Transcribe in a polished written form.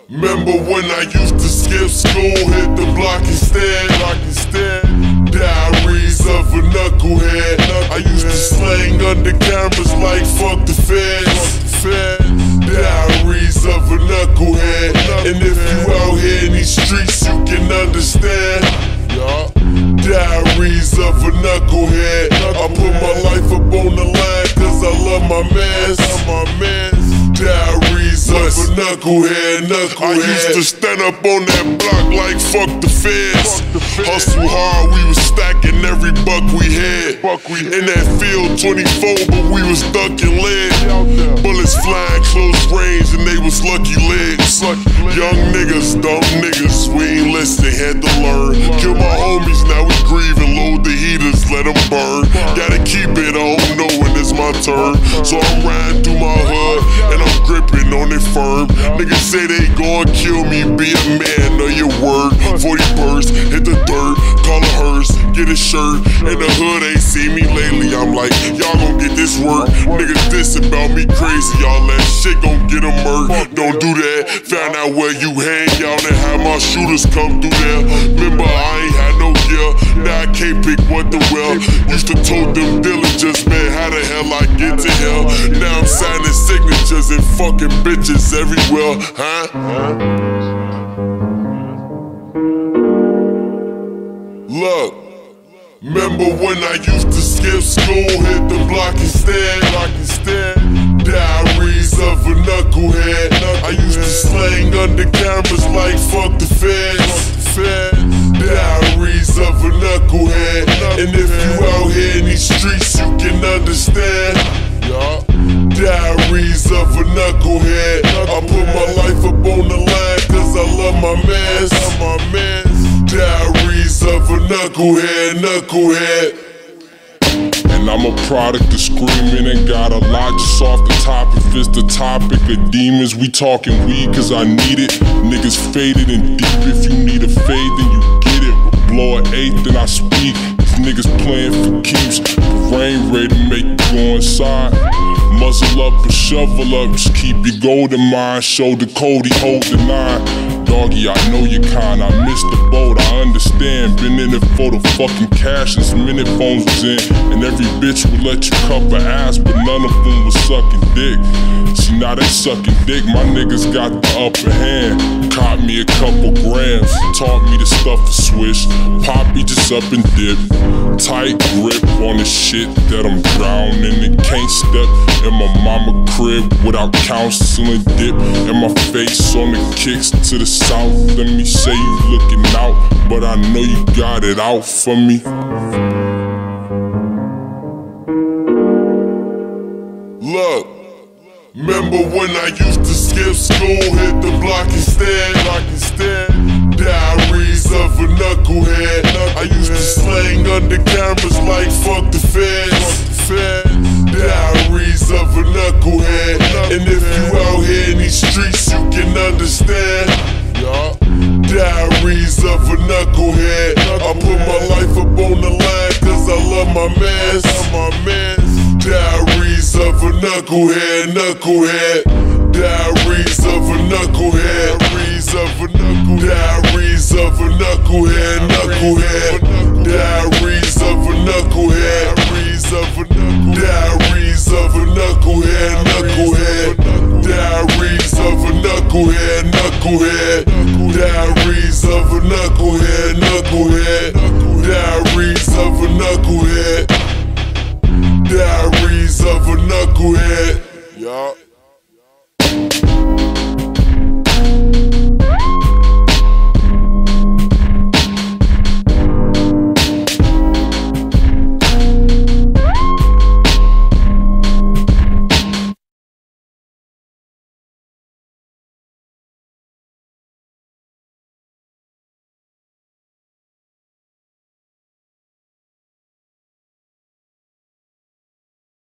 Remember when I used to skip school, hit the block instead. Diaries of a knucklehead. I used to slang under cameras like fuck the feds. Diaries of a knucklehead. And if you out here in these streets, you can understand. Diaries of a knucklehead. I put my life up on the line cause I love my mans. Diaries of a knucklehead. I used to stand up on that block like fuck the feds. Hustle hard, we was stacking every buck we had. In that field 24, but we was ducking lead. Bullets flying close range and they was lucky legs. Young niggas, dumb niggas, we ain't listen, had to learn. Kill my homies, now we grieving, load the heaters, let them burn. Gotta keep it, I don't know when it's my turn. So I'm riding through my hood and I'm gripping on it firm. Niggas say they gon' kill me, be a man of your word. 40 bursts, hit the dirt, call a hearse, get a shirt. In the hood ain't see me lately, I'm like, y'all gon' get this work. Niggas diss about me crazy, all that shit gon' get them murked. Don't do that, found out where you hang out and have my shooters come through there. Remember I ain't had no gear, now I can't pick what to wear. Used to tote them diligence, man, how the hell I get to hell? Now I'm signing signatures and fucking bitches everywhere, huh? Look, remember when I used to skip school, hit the block instead. Diaries of a knucklehead. I used to slang under cameras like fuck the feds. Diaries of a knucklehead. And if you out here in these streets, you can understand. Diaries of a knucklehead. I put my life up on the line cause I love my mans. Diaries of a knucklehead. And I'm a product of screaming and got a lot just off the top. If it's the topic of demons, we talking weed cause I need it. Niggas faded and deep, if you need a fade then you get it. Blow an eighth and I speak, these niggas playing for keeps. The rain ready to make you go inside. Muzzle up and shovel up, just keep your gold in mind. Show the Cody, hold the 9. Doggy, I know you kind, I missed the boat, I understand. Been in it for the fucking cash since minute phones was in. And every bitch would let you cup her ass, but none of them was sucking dick. See, now they sucking dick, my niggas got the upper hand. Caught me a couple grams, taught me the stuff to swish. Poppy just up and dip. Tight grip on the shit that I'm drowning and can't step in my mama crib without counseling. Dip and my face on the kicks to the south. Let me say you looking out, but I know you got it out for me. Look, remember when I used to skip school, hit the block instead. Diaries of a knucklehead. I used to slang under cameras like fuck the feds. Diaries of a knucklehead. And if you out here in these streets, you can understand. Diaries of a knucklehead. I put my life up on the line cause I love my mans. Diaries of a knucklehead. Diaries of a knucklehead. Diaries of a knucklehead. Diaries of a knucklehead. Diaries of a knucklehead. Diaries of a knucklehead. Diaries of a knucklehead. Diaries of a knucklehead. Diaries of a knucklehead. Yeah.